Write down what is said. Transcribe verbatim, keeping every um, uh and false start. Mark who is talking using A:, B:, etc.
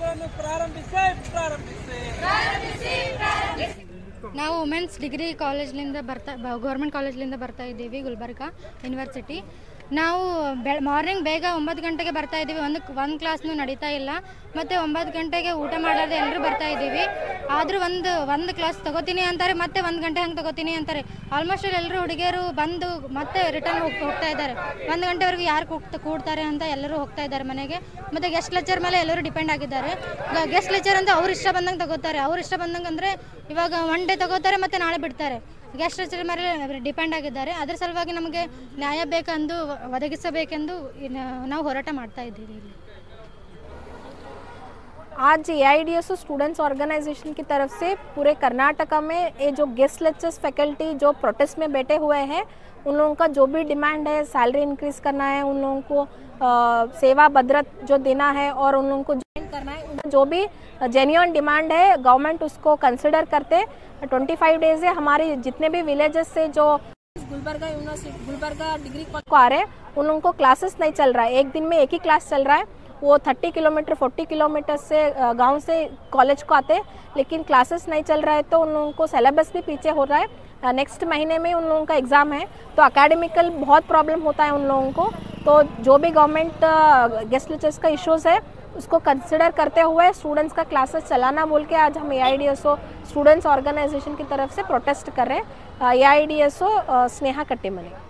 A: ತರಬೇತಿಗಳನ್ನು ಪ್ರಾರಂಭಿಸಿ ಪ್ರಾರಂಭಿಸಿ
B: ನಾವು ವುಮೆನ್ಸ್ ಡಿಗ್ರಿ ಕಾಲೇಜ್ಲಿಂದ ಬರ್ತಾ ಗೌರ್ಮೆಂಟ್ ಕಾಲೇಜ್ಲಿಂದ ಬರ್ತಾ ಇದ್ದೀವಿ ಗುಲ್ಬರ್ಗ ಯೂನಿವರ್ಸಿಟಿ. ನಾವು ಬೆ ಮಾರ್ನಿಂಗ್ ಬೇಗ ಒಂಬತ್ತು ಗಂಟೆಗೆ ಬರ್ತಾ ಇದ್ದೀವಿ. ಒಂದು ಒಂದು ಕ್ಲಾಸ್ನೂ ನಡೀತಾ ಇಲ್ಲ. ಮತ್ತು ಒಂಬತ್ತು ಗಂಟೆಗೆ ಊಟ ಮಾಡಾರ್ದೆ ಎಲ್ಲರೂ ಬರ್ತಾ ಇದ್ದೀವಿ. ಆದರೂ ಒಂದು ಒಂದು ಕ್ಲಾಸ್ ತೊಗೋತೀನಿ ಅಂತಾರೆ, ಮತ್ತೆ ಒಂದು ಗಂಟೆ ಹಂಗೆ ತೊಗೋತೀನಿ ಅಂತಾರೆ. ಆಲ್ಮೋಸ್ಟ್ ಎಲ್ಲರೂ ಹುಡುಗಿಯರು ಬಂದು ಮತ್ತೆ ರಿಟರ್ನ್ ಹೋಗಿ ಹೋಗ್ತಾ ಇದ್ದಾರೆ. ಒಂದು ಗಂಟೆವರೆಗೂ ಯಾರು ಕೂಗ್ತಾ ಕೂಡ್ತಾರೆ ಅಂತ ಎಲ್ಲರೂ ಹೋಗ್ತಾ ಇದ್ದಾರೆ ಮನೆಗೆ. ಮತ್ತು ಗೆಸ್ಟ್ ಲೆಕ್ಚರ್ ಮೇಲೆ ಎಲ್ಲರೂ ಡಿಪೆಂಡ್ ಆಗಿದ್ದಾರೆ. ಗೆಸ್ಟ್ ಲೆಕ್ಚರ್ ಅಂತ ಅವ್ರು ಇಷ್ಟ ಬಂದಂಗೆ ತಗೋತಾರೆ. ಅವ್ರು ಇಷ್ಟ ಬಂದಂಗೆ ಅಂದರೆ ಇವಾಗ ಒನ್ ಡೇ ತಗೋತಾರೆ ಮತ್ತು ನಾಳೆ ಬಿಡ್ತಾರೆ. ಗೆಸ್ಟ್ ಲೆಕ್ಚರ್ ಮೇಲೆ ಡಿಪೆಂಡ್ ಆಗಿದ್ದಾರೆ. ಅದರ ಸಲುವಾಗಿ ನಮಗೆ ನ್ಯಾಯ ಬೇಕೆಂದು ಒದಗಿಸಬೇಕೆಂದು ನಾವು ಹೋರಾಟ ಮಾಡ್ತಾ ಇದ್ದೀವಿ ಇಲ್ಲಿ.
C: आज A I D S O students organisation की तरफ से पूरे कर्नाटका में ये जो गेस्ट लेक्चर्स फैकल्टी जो प्रोटेस्ट में बैठे हुए हैं, उन लोगों का जो भी डिमांड है, सैलरी इंक्रीज़ करना है, उन लोगों को आ, सेवा भद्रत जो देना है और उन लोगों को ज्वाइन करना है, उनका जो भी जेन्युइन डिमांड है गवर्नमेंट उसको कंसिडर करते ट्वेंटी फाइव डेज है. हमारे जितने भी विलेजेस से जो गुलबर्गा यूनिवर्सिटी गुलबर्गा डिग्री को आ रहे हैं, उन लोगों को क्लासेस नहीं चल रहा है. एक दिन में एक ही क्लास चल रहा है. वो तीस किलोमीटर चालीस किलोमीटर से गांव से कॉलेज को आते हैं, लेकिन क्लासेस नहीं चल रहा है. तो उन लोगों को सिलेबस भी पीछे हो रहा है. नेक्स्ट महीने में उन लोगों का एग्ज़ाम है, तो अकेडमिकल बहुत प्रॉब्लम होता है उन लोगों को. तो जो भी गवर्नमेंट गेस्ट लेक्चर्स का इश्यूज़ है उसको कंसिडर करते हुए स्टूडेंट्स का क्लासेस चलाना बोल के आज हम A I D S O students organisation की तरफ से प्रोटेस्ट कर रहे हैं. A I D S O Sneha Kattimani.